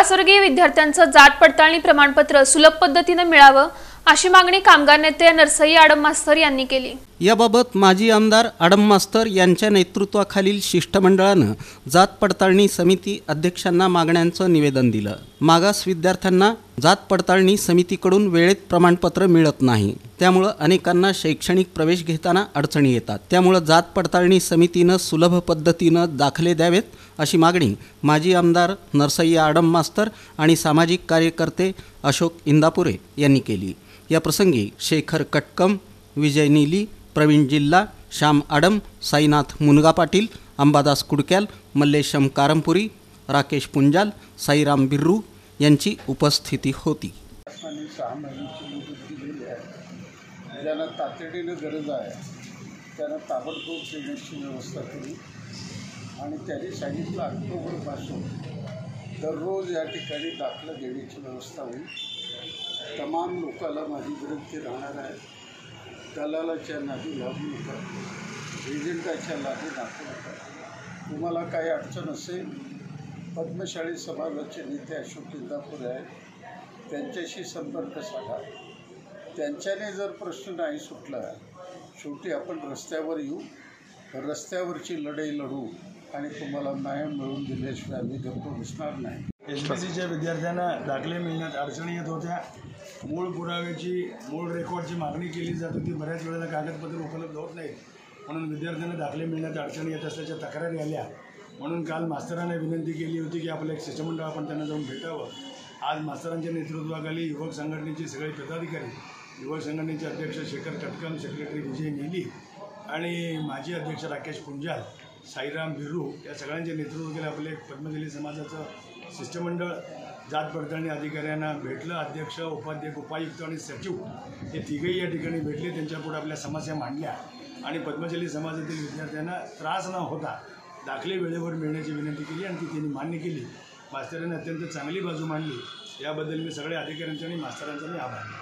मागासवर्गीय विद्यार्थ्यांचं जात पडताळणी प्रमाणपत्र सुलभ पद्धतीने मिळावं अशी मागणी कामगार नेते नरसई आडम मास्तर यांनी केली। याबाबत माजी आमदार आडम मास्तर यांच्या नेतृत्वाखालील शिष्टमंडळानं जात पडताळणी समिती अध्यक्षांना मागण्यांचं निवेदन दिलं। मागास विद्यार्थ्यांना जात पडताळणी समितीकडून वेळेत प्रमाणपत्र मिळत नाही, त्यामुळे अनेकांना शैक्षणिक प्रवेश घेताना अडचणी येतात। त्यामुळे जात पडताळणी समितीनं सुलभ पद्धतीनं दाखले द्यावेत अशी मागणी माजी आमदार नरसई आडम मास्तर आणि सामाजिक कार्यकर्ते अशोक इंदापुरे यांनी केली। या प्रसंगी शेखर कटकम, विजय नीली, प्रवीण जिल्ला, श्याम आडम, साईनाथ मुनगा पाटील, अंबादास कुडक्याल, मल्लेशम कारमपुरी, राकेश पुंजाल, साईराम बिर्रू यांची उपस्थिती होती। 6 महिन्याची मुदत दिलेली आहे। ज्यांना तातडीने गरज आहे त्यांना ताबडतोब देण्याची व्यवस्था केली आणि त्यांनी सांगितलं ऑक्टोबरपासून दररोज या ठिकाणी दाखला देण्याची व्यवस्था होईल। तमाम लोकांना माझी विनंती राहणार आहे, दलालाच्या नादी लागू नका, एजंटाच्या नादी लागू नका। तुम्हाला काही अडचण असेल, पद्मशाली समाजाचे नेते अशोक इंदापुरे आहेत, त्यांच्याशी संपर्क साधा। त्यांच्याने जर प्रश्न नाही सुटला, शेवटी आपण रस्त्यावर येऊ, रस्त्यावरची लढाई लढू आणि तुम्हाला न्याय मिळवून दिल्याशिवाय आम्ही गप्प बसणार नाही। एसबीसीच्या विद्यार्थ्यांना दाखले मिळण्यात अडचणी येत होत्या। मूळ पुराव्याची, मूळ रेकॉर्डची मागणी केली जात होती। बऱ्याच वेळेला कागदपत्र उपलब्ध होत नाहीत, म्हणून विद्यार्थ्यांना दाखले मिळण्यात अडचणी येत असल्याच्या तक्रारी आल्या। म्हणून काल मास्तरांना विनंती केली होती की आपलं एक शिष्टमंडळ आपण त्यांना जाऊन भेटावं। आज मास्तरांच्या नेतृत्वाखाली युवक संघटनेचे सगळे पदाधिकारी, युवक संघटनेचे अध्यक्ष शेखर कटकम, सेक्रेटरी विजय नीली आणि माजी अध्यक्ष राकेश पुंजाल, साईराम बिर्रू या सगळ्यांच्या नेतृत्वाखाली आपले पद्मशाली समाजाचं शिष्टमंडळ जात पडताळणी अधिकाऱ्यांना भेटलं। अध्यक्ष, उपाध्यक्ष, उपायुक्त आणि सचिव हे तिघेही या ठिकाणी भेटले, त्यांच्यापुढे आपल्या समस्या मांडल्या आणि पद्मशाली समाजातील विद्यार्थ्यांना त्रास न होता दाखले वेळेवर मिळण्याची विनंती केली आणि ती त्यांनी मान्य केली। मास्तरांनी अत्यंत चांगली बाजू मांडली, याबद्दल मी सगळ्या अधिकाऱ्यांचा आणि मास्तरांचा मी आभार